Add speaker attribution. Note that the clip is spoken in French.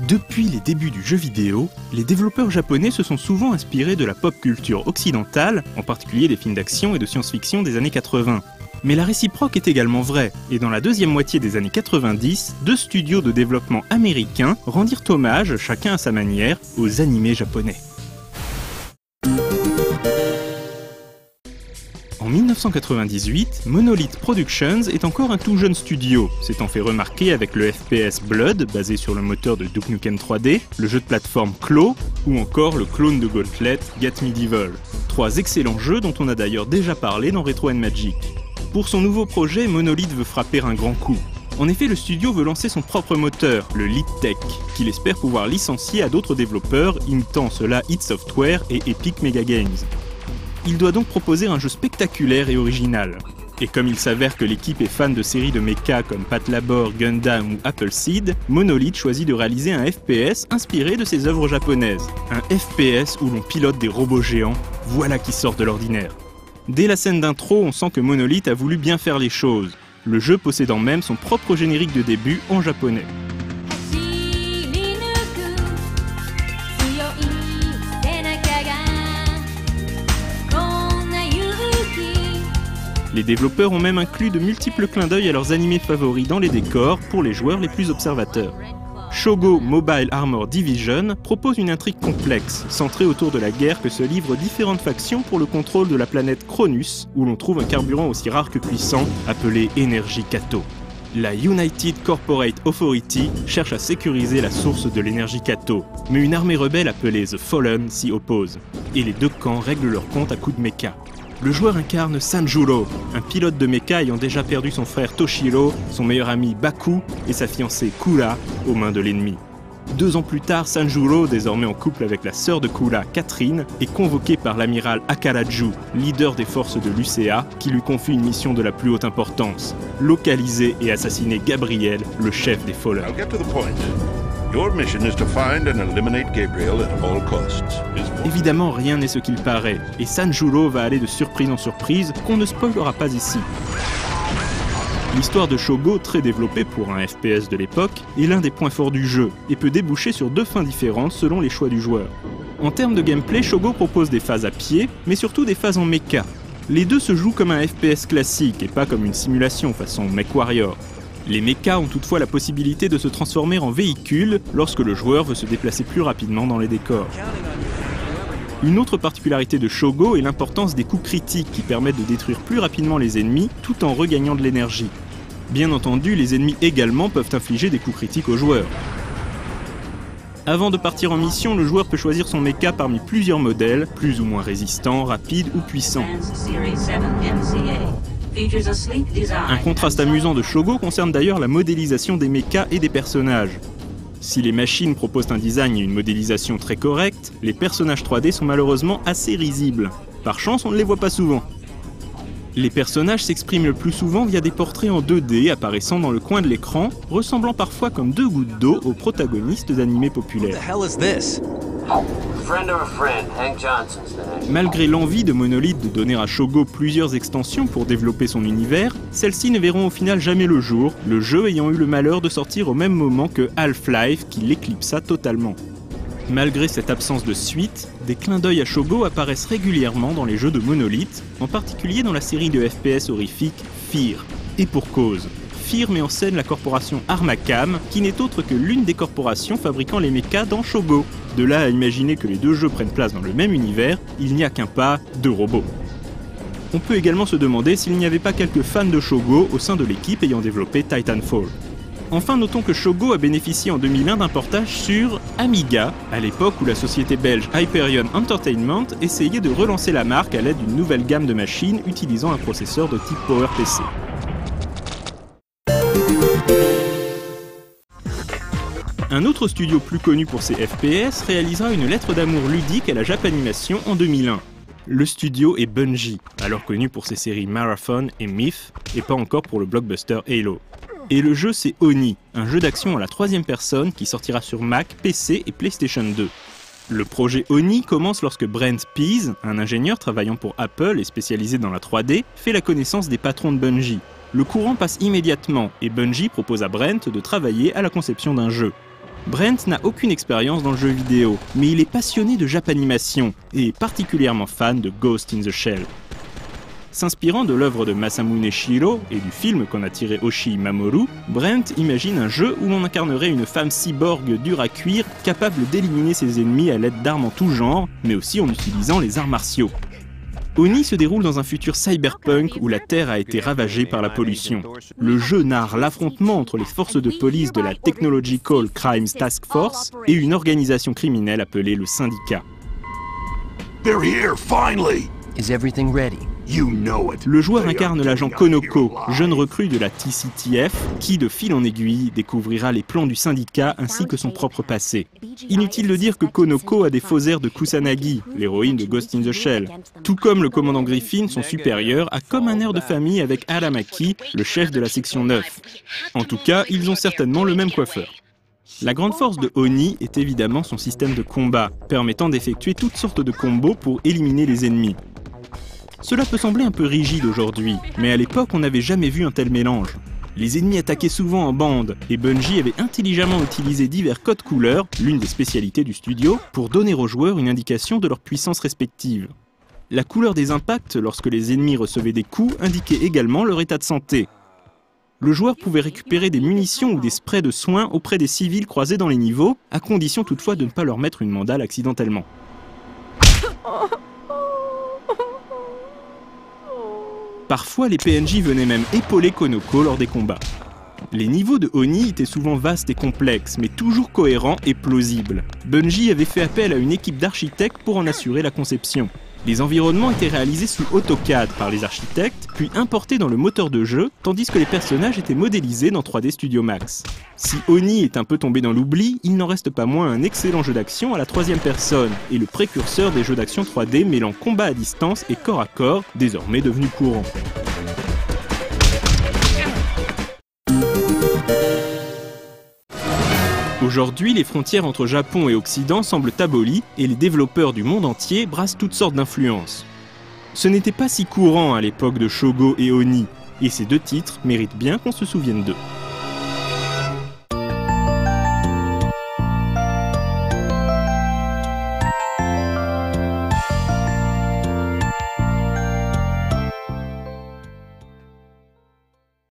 Speaker 1: Depuis les débuts du jeu vidéo, les développeurs japonais se sont souvent inspirés de la pop culture occidentale, en particulier des films d'action et de science-fiction des années 80. Mais la réciproque est également vraie, et dans la deuxième moitié des années 90, deux studios de développement américains rendirent hommage, chacun à sa manière, aux animés japonais. En 1998, Monolith Productions est encore un tout jeune studio, s'étant fait remarquer avec le FPS Blood, basé sur le moteur de Duke Nukem 3D, le jeu de plateforme Claw, ou encore le clone de Gauntlet, Get Medieval. Trois excellents jeux dont on a d'ailleurs déjà parlé dans Retro & Magic. Pour son nouveau projet, Monolith veut frapper un grand coup. En effet, le studio veut lancer son propre moteur, le Lead Tech, qu'il espère pouvoir licencier à d'autres développeurs, imitant cela id Software et Epic Mega Games. Il doit donc proposer un jeu spectaculaire et original. Et comme il s'avère que l'équipe est fan de séries de mecha comme Patlabor, Gundam ou Appleseed, Monolith choisit de réaliser un FPS inspiré de ses œuvres japonaises. Un FPS où l'on pilote des robots géants, voilà qui sort de l'ordinaire. Dès la scène d'intro, on sent que Monolith a voulu bien faire les choses, le jeu possédant même son propre générique de début en japonais. Les développeurs ont même inclus de multiples clins d'œil à leurs animés favoris dans les décors pour les joueurs les plus observateurs. Shogo Mobile Armor Division propose une intrigue complexe, centrée autour de la guerre que se livrent différentes factions pour le contrôle de la planète Cronus, où l'on trouve un carburant aussi rare que puissant, appelé Énergie Kato. La United Corporate Authority cherche à sécuriser la source de l'énergie Kato, mais une armée rebelle appelée The Fallen s'y oppose, et les deux camps règlent leur compte à coups de mecha. Le joueur incarne Sanjuro, un pilote de mecha ayant déjà perdu son frère Toshiro, son meilleur ami Baku et sa fiancée Kura aux mains de l'ennemi. 2 ans plus tard, Sanjuro, désormais en couple avec la sœur de Kura, Catherine, est convoqué par l'amiral Akaraju, leader des forces de l'UCA, qui lui confie une mission de la plus haute importance, localiser et assassiner Gabriel, le chef des Fallen. Évidemment, rien n'est ce qu'il paraît, et Sanjuro va aller de surprise en surprise qu'on ne spoilera pas ici. L'histoire de Shogo, très développée pour un FPS de l'époque, est l'un des points forts du jeu, et peut déboucher sur 2 fins différentes selon les choix du joueur. En termes de gameplay, Shogo propose des phases à pied, mais surtout des phases en mecha. Les deux se jouent comme un FPS classique, et pas comme une simulation façon MechWarrior. Les mechas ont toutefois la possibilité de se transformer en véhicules lorsque le joueur veut se déplacer plus rapidement dans les décors. Une autre particularité de Shogo est l'importance des coups critiques qui permettent de détruire plus rapidement les ennemis tout en regagnant de l'énergie. Bien entendu, les ennemis également peuvent infliger des coups critiques aux joueurs. Avant de partir en mission, le joueur peut choisir son mecha parmi plusieurs modèles, plus ou moins résistants, rapides ou puissants. Un contraste amusant de Shogo concerne d'ailleurs la modélisation des mechas et des personnages. Si les machines proposent un design et une modélisation très corrects, les personnages 3D sont malheureusement assez risibles. Par chance, on ne les voit pas souvent. Les personnages s'expriment le plus souvent via des portraits en 2D apparaissant dans le coin de l'écran, ressemblant parfois comme 2 gouttes d'eau aux protagonistes d'animés populaires. Malgré l'envie de Monolith de donner à Shogo plusieurs extensions pour développer son univers, celles-ci ne verront au final jamais le jour, le jeu ayant eu le malheur de sortir au même moment que Half-Life qui l'éclipsa totalement. Malgré cette absence de suite, des clins d'œil à Shogo apparaissent régulièrement dans les jeux de Monolith, en particulier dans la série de FPS horrifique Fear. Et pour cause. Fear met en scène la corporation Armacam, qui n'est autre que l'une des corporations fabriquant les mechas dans Shogo. De là à imaginer que les deux jeux prennent place dans le même univers, il n'y a qu'un pas, 2 robots. On peut également se demander s'il n'y avait pas quelques fans de Shogo au sein de l'équipe ayant développé Titanfall. Enfin, notons que Shogo a bénéficié en 2001 d'un portage sur Amiga, à l'époque où la société belge Hyperion Entertainment essayait de relancer la marque à l'aide d'une nouvelle gamme de machines utilisant un processeur de type PowerPC. Un autre studio plus connu pour ses FPS réalisera une lettre d'amour ludique à la Japanimation en 2001. Le studio est Bungie, alors connu pour ses séries Marathon et Myth, et pas encore pour le blockbuster Halo. Et le jeu c'est Oni, un jeu d'action à la 3e personne qui sortira sur Mac, PC et PlayStation 2. Le projet Oni commence lorsque Brent Pease, un ingénieur travaillant pour Apple et spécialisé dans la 3D, fait la connaissance des patrons de Bungie. Le courant passe immédiatement et Bungie propose à Brent de travailler à la conception d'un jeu. Brent n'a aucune expérience dans le jeu vidéo, mais il est passionné de Japanimation et est particulièrement fan de Ghost in the Shell. S'inspirant de l'œuvre de Masamune Shirow et du film qu'en a tiré Oshii Mamoru, Brent imagine un jeu où l'on incarnerait une femme cyborg dure à cuire, capable d'éliminer ses ennemis à l'aide d'armes en tout genre, mais aussi en utilisant les arts martiaux. Oni se déroule dans un futur cyberpunk où la Terre a été ravagée par la pollution. Le jeu narre l'affrontement entre les forces de police de la Technological Crimes Task Force et une organisation criminelle appelée le Syndicat.
Speaker 2: They're here, finally.
Speaker 3: Is everything ready?
Speaker 2: You know it.
Speaker 1: Le joueur incarne l'agent Konoko, jeune recrue de la TCTF, qui de fil en aiguille découvrira les plans du syndicat ainsi que son propre passé. Inutile de dire que Konoko a des faux airs de Kusanagi, l'héroïne de Ghost in the Shell. Tout comme le commandant Griffin, son supérieur a comme un air de famille avec Aramaki, le chef de la section 9. En tout cas, ils ont certainement le même coiffeur. La grande force de Oni est évidemment son système de combat, permettant d'effectuer toutes sortes de combos pour éliminer les ennemis. Cela peut sembler un peu rigide aujourd'hui, mais à l'époque on n'avait jamais vu un tel mélange. Les ennemis attaquaient souvent en bande, et Bungie avait intelligemment utilisé divers codes couleurs, l'une des spécialités du studio, pour donner aux joueurs une indication de leur puissance respective. La couleur des impacts lorsque les ennemis recevaient des coups indiquait également leur état de santé. Le joueur pouvait récupérer des munitions ou des sprays de soins auprès des civils croisés dans les niveaux, à condition toutefois de ne pas leur mettre une mandale accidentellement. Parfois, les PNJ venaient même épauler Konoko lors des combats. Les niveaux de Oni étaient souvent vastes et complexes, mais toujours cohérents et plausibles. Bungie avait fait appel à une équipe d'architectes pour en assurer la conception. Les environnements étaient réalisés sous AutoCAD par les architectes, puis importés dans le moteur de jeu, tandis que les personnages étaient modélisés dans 3D Studio Max. Si Oni est un peu tombé dans l'oubli, il n'en reste pas moins un excellent jeu d'action à la troisième personne, et le précurseur des jeux d'action 3D mêlant combat à distance et corps à corps, désormais devenu courant. Aujourd'hui, les frontières entre Japon et Occident semblent abolies et les développeurs du monde entier brassent toutes sortes d'influences. Ce n'était pas si courant à l'époque de Shogo et Oni, et ces deux titres méritent bien qu'on se souvienne d'eux.